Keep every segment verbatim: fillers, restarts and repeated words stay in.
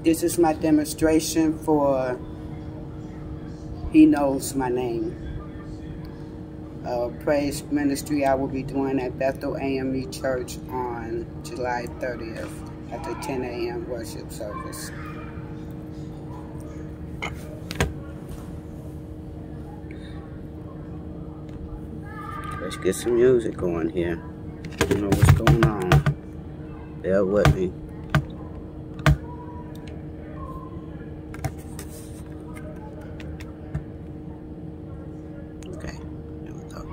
This is my demonstration for He Knows My Name. Uh, praise ministry I will be doing at Bethel A M E Church on July thirtieth at the ten A M worship service. Let's get some music going here. I don't know what's going on. Bear with me. Okay, here we go.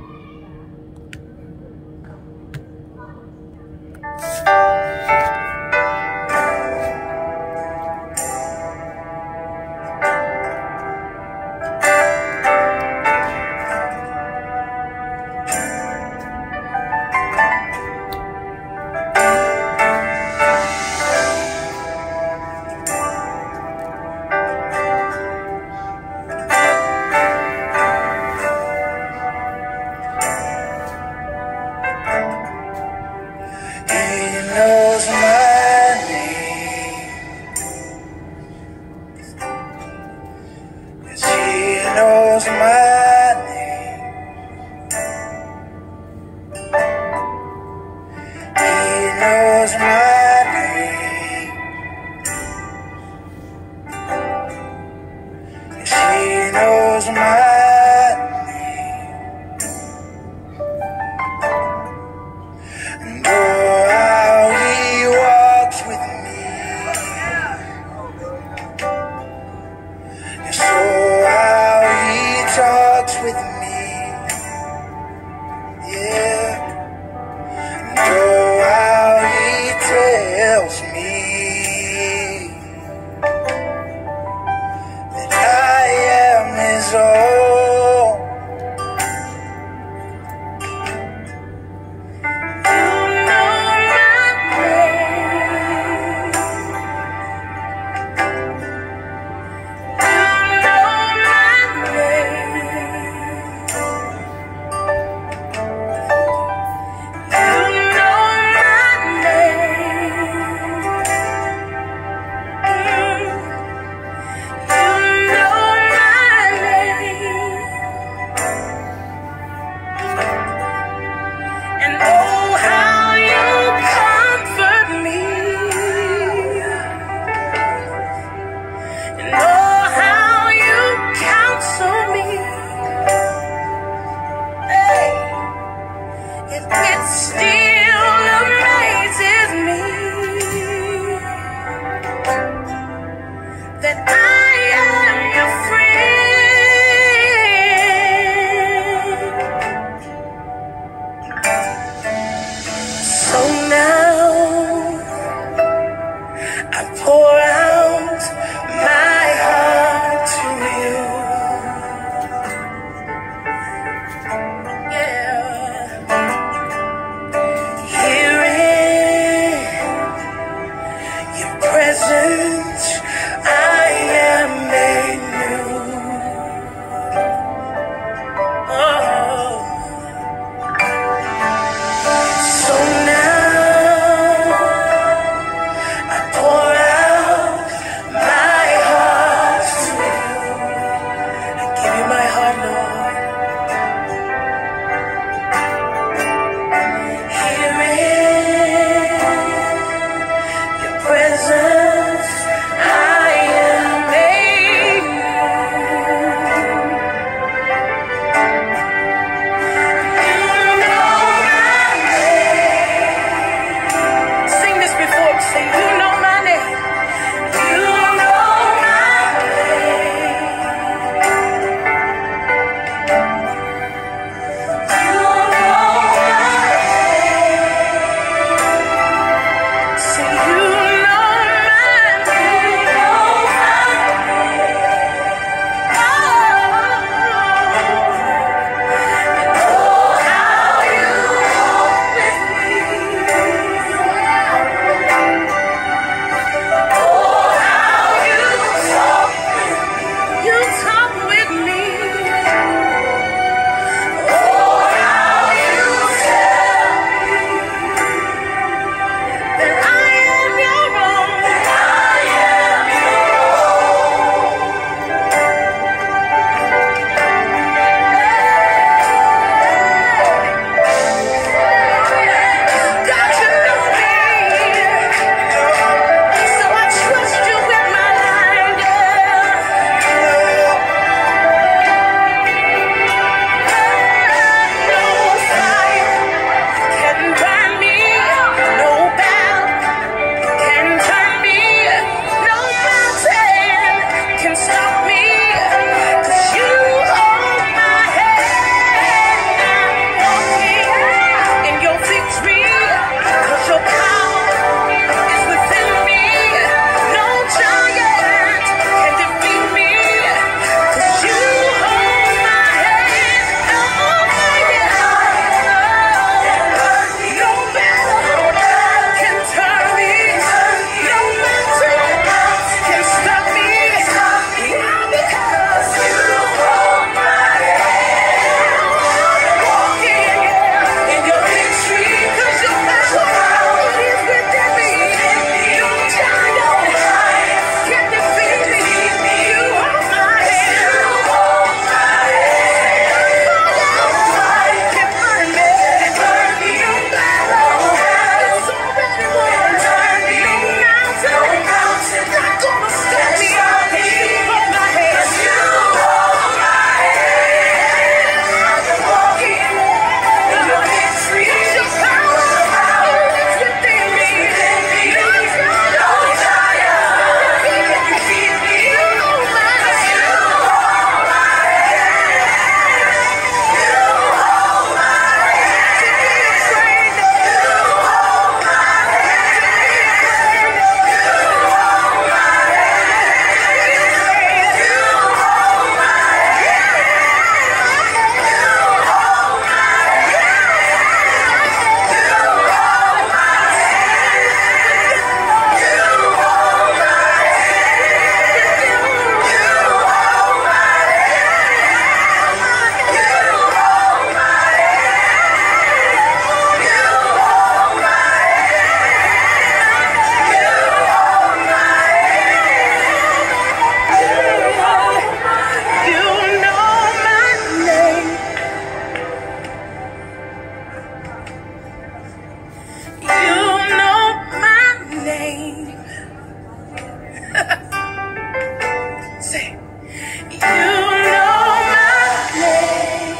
Say, you know my name.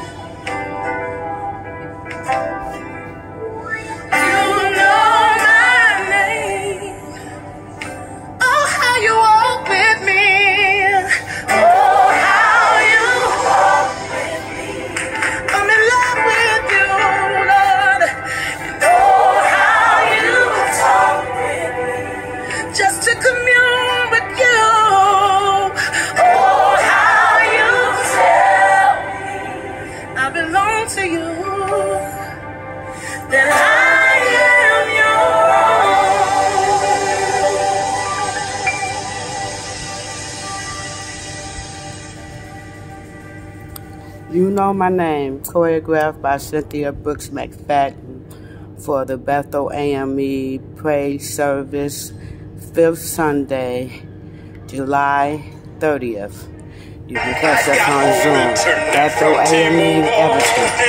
You know my name. Oh, how you walk with me. Oh, how you walk with me. I'm in love with you, Lord. And oh, how you talk with me. Just to commune with you. Oh, how you tell me I belong to you. That I am yours. You Know My Name, choreographed by Cynthia McFadden for the Bethel A M E Praise Service, fifth Sunday, July thirtieth. You can catch us on Zoom, Bethel A M E Everton.